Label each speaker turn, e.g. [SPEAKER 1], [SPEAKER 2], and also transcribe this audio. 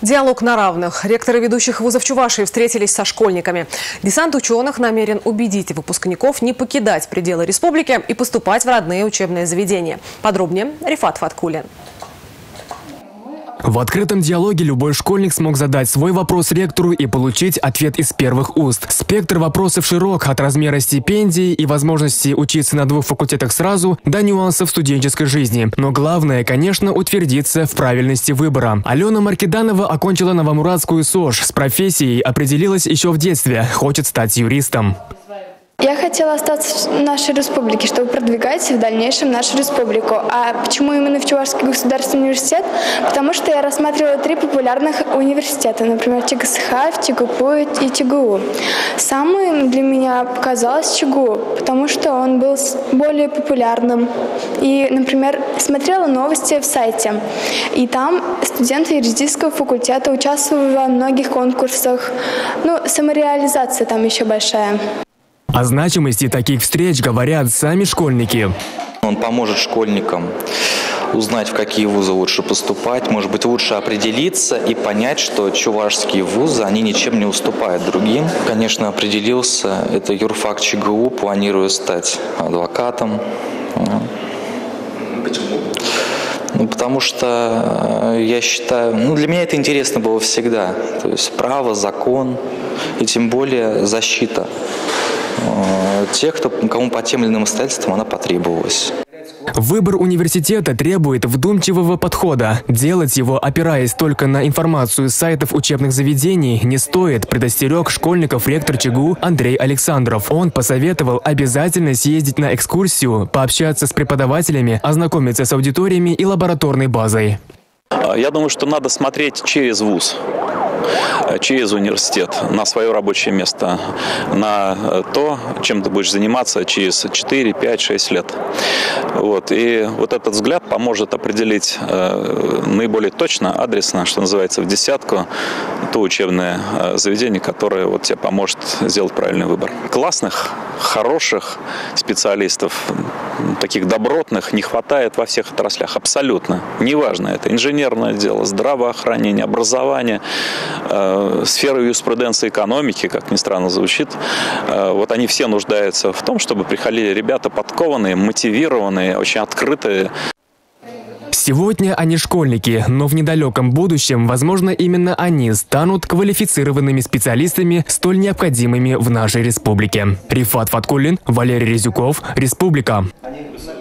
[SPEAKER 1] Диалог на равных. Ректоры ведущих вузов Чувашии встретились со школьниками. Десант ученых намерен убедить выпускников не покидать пределы республики и поступать в родные учебные заведения. Подробнее Рифат Фаткулин.
[SPEAKER 2] В открытом диалоге любой школьник смог задать свой вопрос ректору и получить ответ из первых уст. Спектр вопросов широк, от размера стипендий и возможности учиться на 2 факультетах сразу до нюансов студенческой жизни. Но главное, конечно, утвердиться в правильности выбора. Алена Маркиданова окончила Новомурадскую СОЖ. С профессией определилась еще в детстве. Хочет стать юристом.
[SPEAKER 3] Я хотела остаться в нашей республике, чтобы продвигать в дальнейшем нашу республику. А почему именно в Чувашский государственный университет? Потому что я рассматривала 3 популярных университета, например, ЧГСХ, ЧГПУ и ЧГУ. Самым для меня показалось ЧГУ, потому что он был более популярным. И, например, смотрела новости в сайте, и там студенты юридического факультета участвовали во многих конкурсах. Самореализация там еще большая.
[SPEAKER 2] О значимости таких встреч говорят сами школьники.
[SPEAKER 4] Он поможет школьникам узнать, в какие вузы лучше поступать, может быть, лучше определиться и понять, что чувашские вузы, они ничем не уступают другим. Конечно, определился, это юрфак ЧГУ, планирую стать адвокатом. Почему? Потому что я считаю, для меня это интересно было всегда. То есть право, закон и тем более защита тех, кому по тем или иным обстоятельствам она потребовалась.
[SPEAKER 2] Выбор университета требует вдумчивого подхода. Делать его, опираясь только на информацию с сайтов учебных заведений, не стоит, предостерег школьников ректор ЧГУ Андрей Александров. Он посоветовал обязательно съездить на экскурсию, пообщаться с преподавателями, ознакомиться с аудиториями и лабораторной базой.
[SPEAKER 5] Я думаю, что надо смотреть через вуз, через университет, на свое рабочее место, на то, чем ты будешь заниматься через 4, 5, 6 лет. И вот этот взгляд поможет определить наиболее точно, адресно, что называется, в десятку, то учебное заведение, которое тебе поможет сделать правильный выбор. Классных, хороших специалистов, таких добротных, не хватает во всех отраслях, абсолютно. Неважно, это инженерное дело, здравоохранение, образование, сфера юриспруденции, экономики, как ни странно звучит. Они все нуждаются в том, чтобы приходили ребята подкованные, мотивированные, очень открытые.
[SPEAKER 2] Сегодня они школьники, но в недалеком будущем, возможно, именно они станут квалифицированными специалистами, столь необходимыми в нашей республике. Рифат Фаткулин, Валерий Резюков, Республика.